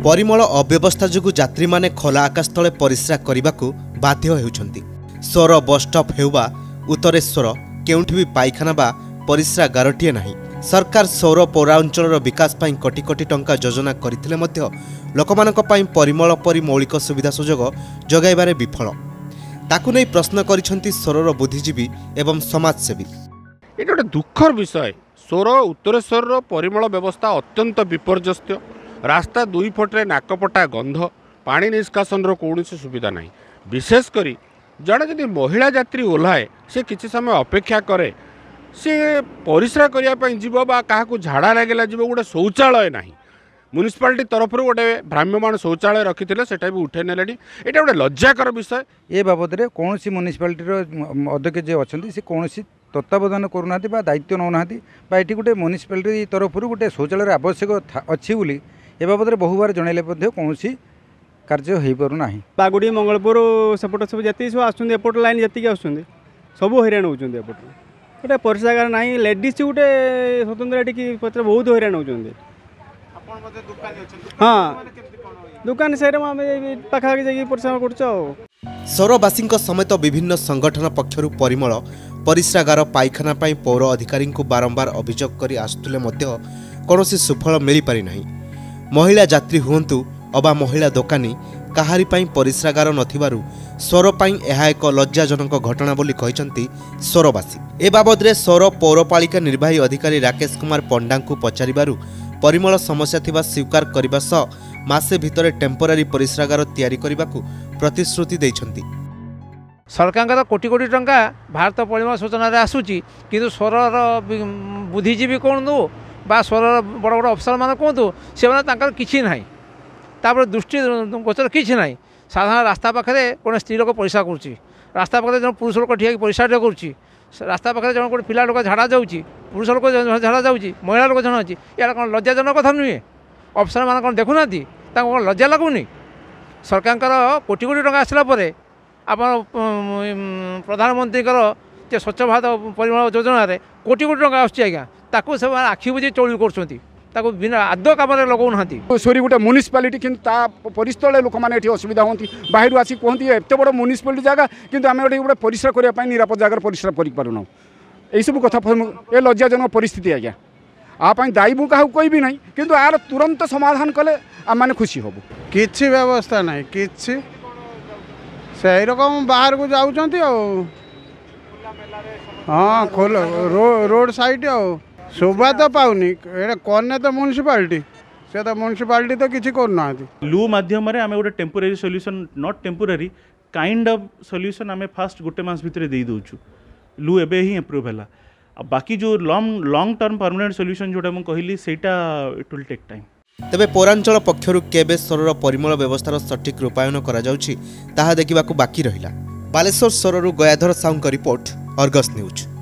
परिमल अव्यवस्था जोगु यात्री माने खोला आकाश तले परिस्रा करने बाध्य होउछंती। स्वर बस स्टॉप हेउबा उत्तरेश्वर केउठी भी पाइखाना बा परिस्रा गारटीए नाही। सरकार सौर पौरांचल विकास पाई कोटी कोटी टंका योजना करथिले मध्य लोकमानक पाई परिमल परि मौलिक सुविधा सुजोग जगाइबारे विफल। ताकु नै प्रश्न करिसंती सौरर बुद्धिजीवी एवं समाजसेवी। ये गोटे दुखर विषय। सौर उत्तरेश्वर परिमल व्यवस्था अत्यंत विपर्यस्त। रास्ता दुई फटे नाकपटा गंध, पानी निष्कासन कौन सुविधा ना। विशेषकर जड़े जदि महिला यात्री ओह्लाए से किसी समय अपेक्षा करे, सी परिस्रा करने जीव क्या झाड़ा लगे जीव गोटे शौचालय ना। म्युनिसिपालिटी तरफ गोटे भ्राम्यमाण शौचालय रखी से उठे ने ये गोटे लज्जाकर विषय। ये बाबद में कौन म्युनिसिपालिटी अध्यक्ष जो अच्छा सी कौन तत्वावधान करूना दायित्व नौना ये गोटे म्युनिसिपालिटी तरफ गोटे शौचालय आवश्यक अच्छी बोली ए बाबद में बहुबार जनइले कौन कार्य हो पारना। बागुड़ी मंगलपुर सेपट सब जी सब आसपट लाइन जी आस सब हईराण होती गोटे परिस्रागार ना। लेडीज गोटे स्वतंत्र ये पत्र बहुत हईराण होती। हाँ दुकान से पाखापाखि परिश्रम कर। सौरवासी समेत विभिन्न संगठन पक्षरु परिमल परिस्रागार पाइखाना पाई पौर अधिकारी बारंबार अभियोग कर आसुले कौन सुफल मिल पारि नहीं। महिला यात्री हुंतु अबा महिला दोकानी काहारी पाई परिस्रागार नथिबारु सौर पाई एहा एक लज्जाजनक घटना बोली कहिसंती सौरवासी। ए बाबद रे सौर पौरपालिका निर्वाही अधिकारी राकेश कुमार पंडा को पचारिबारु परिमल समस्या थिबा स्वीकार करबा सह मासे भितरे टेम्पोरारी परिस्रागार तैयारी करबाकू प्रतिश्रुति दैछंती। सरकार कोटी कोटी टंका भारत परिमल सूचना आसूची किंतु स्वरर बुद्धिजीवी कौन दो बा स्वरर बड़ बड़ अफसर मान कहतु से किसी ना दृष्टि गोचर किसी ना। साधारण रास्ता पाखे कौन स्त्री लोक परिस्रा करुच्ची, रास्ता पाखे जो पुरुष लोक ठिया परिस्रा करुच्ची, रास्ता पाखे जो गोटे पिला लोक झाड़ा जाऊँगी, पुरुष लोक झाड़ा जाऊँगी, महिला लोक जन अच्छी यार कौन लज्जाजनक कथा नुहे। अफसर मान कौन देखुना कौन लज्जा लगुनि। सरकार कोटी कोटी टंका आसला आप प्रधानमंत्री स्वच्छ भारत परिमल योजना रे कोटी कोटी टंका आज्ञा ताकू सब आखि बुझी चोरी कर बिना आद कम लगौना। सोरी गोटे म्युनिसिपालिटी कि परिस्थल लोक मैंने असुविधा होती बाहर आसी कहती एत बड़ म्युनिसिपालिटी जगह किंतु आम गोटे परिस्रा करने निरापद जगह परिस्रा करूँ। यही सब कथा ये लज्जाजनक परिस्थिति आज्ञा। आप दायी मु क्या कहबी ना किंतु आर तुरंत समाधान कले आम मैंने खुशी हबू। किसी व्यवस्था ना कि रकम बाहर को जाऊँच। हाँ खोल रोड साइड शोभा तो पाऊनी कौन तो म्युनिसिपालिटी से तो म्युनिसिपालिटी तो किसी करना। लू माध्यम आम गोटे temporary solution not temporary kind of solution आम फास्ट गोटे मास भितर दे दौचु। लू एबे ही इम्प्रूव है। बाकी जो लॉन्ग टर्म परमानेंट सॉल्यूशन जोटा मुझे कहली सेटा इट विल टेक टाइम। तेबे पौरांचल पक्षरु केबे सौरर परिमल व्यवस्थार सठिक रूपायन करा जाउछि ताहा देखिबाकू बाकी रहिला। बालेश्वर सौररु Gayadhar sound report, Argus news.